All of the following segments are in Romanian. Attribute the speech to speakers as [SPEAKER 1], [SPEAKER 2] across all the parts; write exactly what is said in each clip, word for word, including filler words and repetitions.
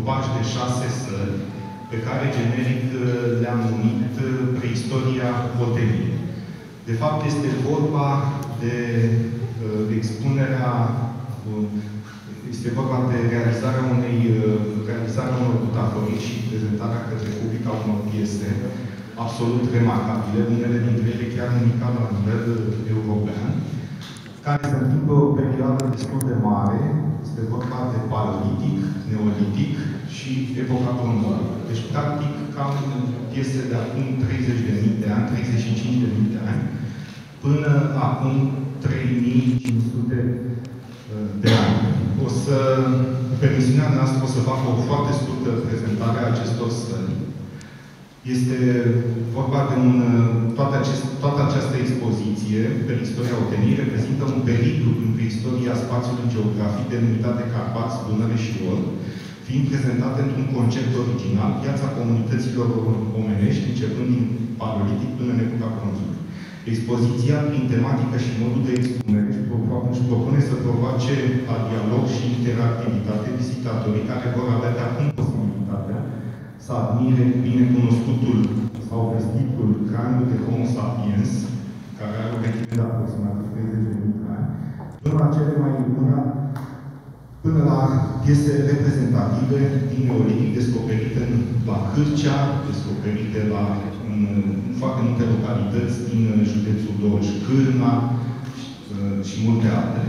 [SPEAKER 1] grupaj de șase săli, pe care generic le-am numit Preistoria Olteniei. De fapt, este vorba de uh, expunerea, uh, este vorba de realizarea unei, uh, realizarea unor butaforii și prezentarea către public a unor piese absolut remarcabile, unele dintre ele chiar unical la nivel european, care se întâmplă o perioadă destul de mare. Este vorba de paleolitic, neolitic și epoca bronzului. Deci, practic, cam piese de acum treizeci de mii de ani, treizeci și cinci de mii de ani, până acum trei mii cinci sute de ani. O să, permisiunea noastră, o să fac o foarte scurtă prezentare a acestor săli. Este vorba de un... Toată, acest, toată această expoziție, Preistoria Olteniei, reprezintă un periplu prin preistoria spațiului geografic denumit de Carpați, Dunăre și Ol, fiind prezentată într-un concept original, viața comunităților omenești, începând din paleolitic până în epoca bronzului. Expoziția, prin tematică și modul de expunere, își propune să provoace la dialog și interactivitate vizitatorii care vor avea de acum posibilitatea să admire binecunoscutul sau vestitul craniul de Homo sapiens, care are o vechime de aproximativ treizeci de mii de ani, până la cele mai până, până la piese reprezentative din neolitic descoperite în, la Cârcea, descoperite la, în, în foarte multe localități din județul Dolj, Cârna și, și multe altele.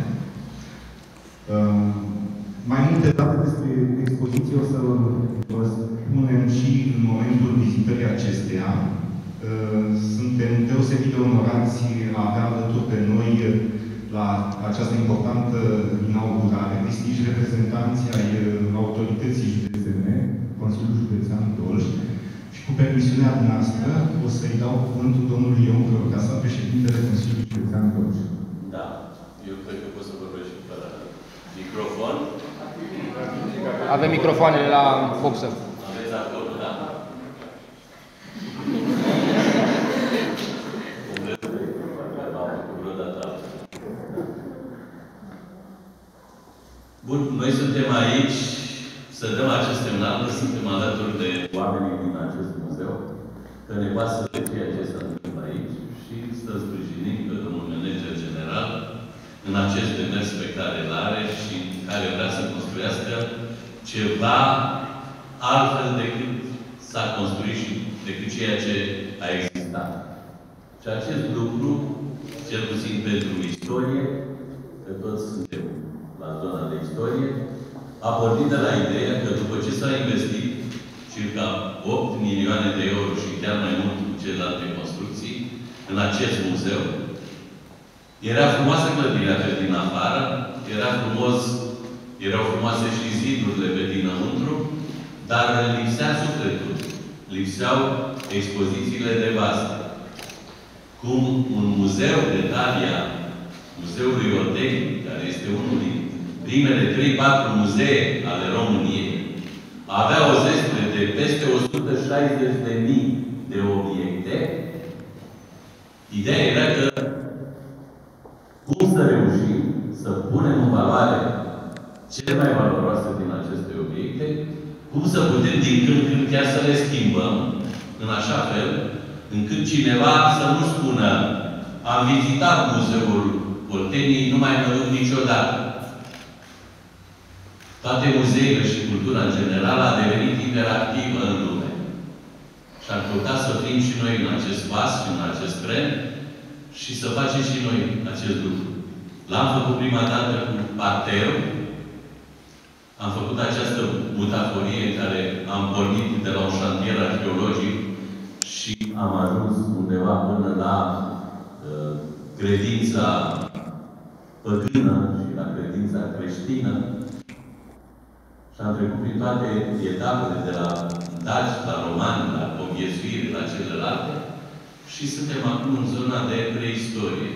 [SPEAKER 1] Um, mai multe date despre expoziție o să vă spunem și în momentul vizitării acesteia. Suntem deosebit de onorați a avea alături de noi la această importantă inaugurare distinși reprezentanții ai autorității județene, Consiliul Județean Dolj, și cu permisiunea noastră o să-i dau cuvântul domnului Ion Cărocasa, președintele Consiliului Județean Dolj.
[SPEAKER 2] Da, eu cred că pot să vorbesc și fără microfon.
[SPEAKER 3] Avem microfoanele la boxă.
[SPEAKER 2] Aveți acolo, da? Bun, noi suntem aici să dăm acest semnal că suntem alături de oamenii din acest muzeu, că ne pasă de ceea ce se întâmplă aici și să sprijinim pe domnul manager general în acest demers pe care îl are și care vrea să construiască ceva altfel decât s-a construit și decât ceea ce a existat. Și acest lucru, cel puțin pentru istorie, că toți suntem la zona de istorie, a pornit de la ideea că după ce s-a investit circa opt milioane de euro și chiar mai mult cu celelalte construcții în acest muzeu, era frumoasă clădirea pe din afară, era frumos, erau frumoase și zidurile pe dinăuntru, dar lipsea sufletul, lipseau expozițiile de bază. Cum un muzeu de talia Muzeului Olteniei, care este unul din primele trei patru muzee ale României, avea o zestre de peste o sută șaizeci de mii de obiecte. Ideea era că cum să reușim să punem în valoare cele mai valoroase din aceste obiecte, cum să putem din când în când chiar să le schimbăm în așa fel încât cineva să nu spună am vizitat Muzeul Olteniei, nu mai mă duc niciodată. Toate muzeile și cultura în general a devenit interactivă în lume. Și ar putea să fim și noi în acest pas și în acest tren și să facem și noi acest lucru. L-am făcut prima dată cu parterul. Am făcut această butaforie în care am pornit de la un șantier arheologic și am ajuns undeva până la uh, credința păgână și la credința creștină. Și am trecut prin toate etapele, de la daci, la romani, la conviețuire, la celelalte. Și suntem acum în zona de preistorie.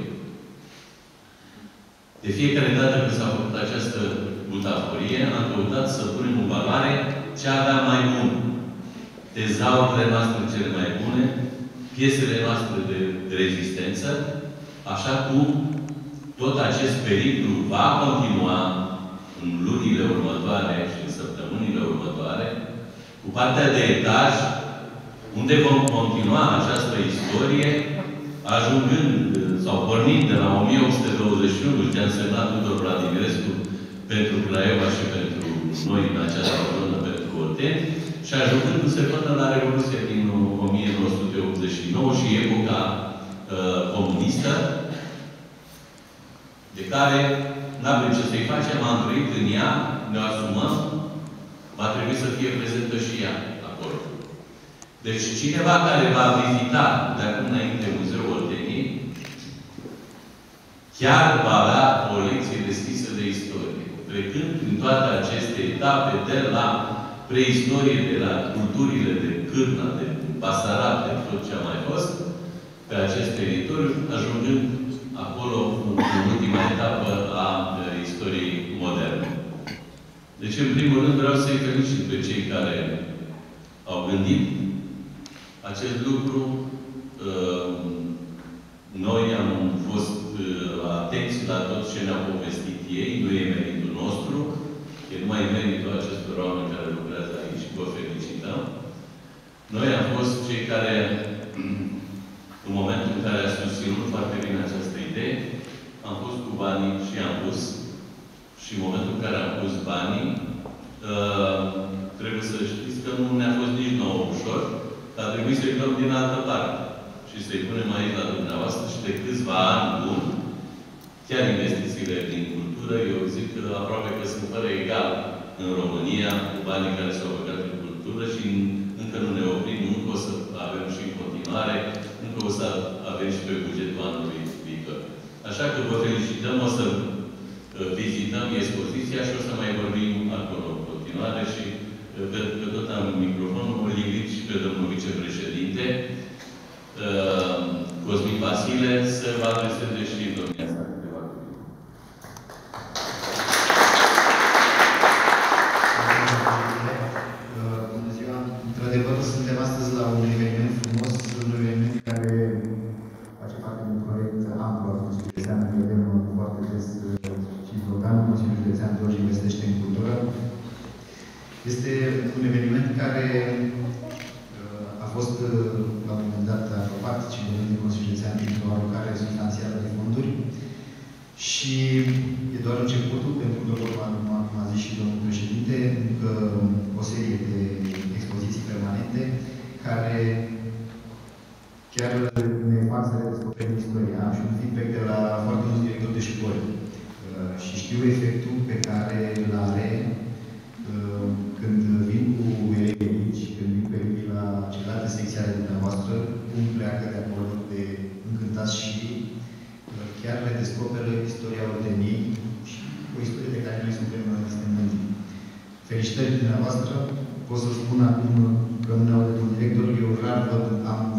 [SPEAKER 2] De fiecare dată când s-a făcut această butaforie, am căutat să punem în valoare ce avea mai bun. Tezaurile noastre cele mai bune, piesele noastre de rezistență, așa cum tot acest periplu va continua în lunile următoare și în săptămânile următoare, partea de etaj, unde vom continua această istorie, ajungând sau pornind de la o mie opt sute douăzeci și unu, ce a însemnat Tudor Vladimirescu pentru Craiova și pentru noi în această zonă, pentru Olteni, și ajungându-se până la Revoluția din o mie nouă sute optzeci și nouă și epoca uh, comunistă, de care n-avem ce să-i facem, am trăit în ea, ne asumăm, va trebui să fie prezentă și ea acolo. Deci cineva care va vizita de acum înainte Muzeul Olteniei, chiar va avea o lecție deschisă de istorie. Trecând prin toate aceste etape, de la preistorie, de la culturile de Cârna, de Basarab, de tot ce a mai fost, pe acest teritoriu, ajungând acolo în ultima etapă a istoriei moderne. Deci, în primul rând, vreau să-i felicit pe cei care au gândit acest lucru. Noi am fost atenți la tot ce ne-au povestit ei, nu e meritul nostru, e numai meritul acestor oameni care lucrează aici și vă felicităm. Noi am fost cei care, în momentul în care a susținut foarte bine această idee, am pus cu banii și am pus. Și în momentul în care am pus banii, uh, trebuie să știți că nu ne-a fost nici nouă ușor, că a trebuit să-i luăm din altă parte. Și să-i punem aici la dumneavoastră și de câțiva ani buni, chiar investițiile din cultură, eu zic că aproape că sunt fără egal în România cu banii care s-au băgat în cultură și încă nu ne oprim, încă o să avem și în continuare, încă o să avem și pe bugetul anului viitor. Așa că vă felicităm, o să vizităm expoziția și o să mai vorbim acolo în continuare și pentru că tot am microfonul, o invit și pe domnul vicepreședinte Cosmin Vasile să vă adreseze și domnia sa câteva cuvinte.
[SPEAKER 4] Bună ziua! Într-adevăr, suntem astăzi la un eveniment frumos, un eveniment care face parte din un proiect amplu al Consiliului Județean, vedem foarte des și sloganul Consiliului Județean Dolj investește în cultură. Este un eveniment care a fost la un moment dat aprobat și de Consiliul Județean pentru o alocare substanțială de fonduri și e doar începutul, pentru că, cum a zis și domnul președinte, încă o serie de expoziții permanente care chiar ne fac să redescoperim istoria. Am și un feedback de la foarte mulți directori de școli și știu efectul pe care îl are când vin cu elevii aici, când vin cu elevii la celelalte secții ale dumneavoastră, cum pleacă de acolo de încântați și chiar le descoperă istoria Olteniei și o istorie de care noi suntem mândri. Felicitări dumneavoastră. Pot să spun acum, rămâne un director, eu rar văd, am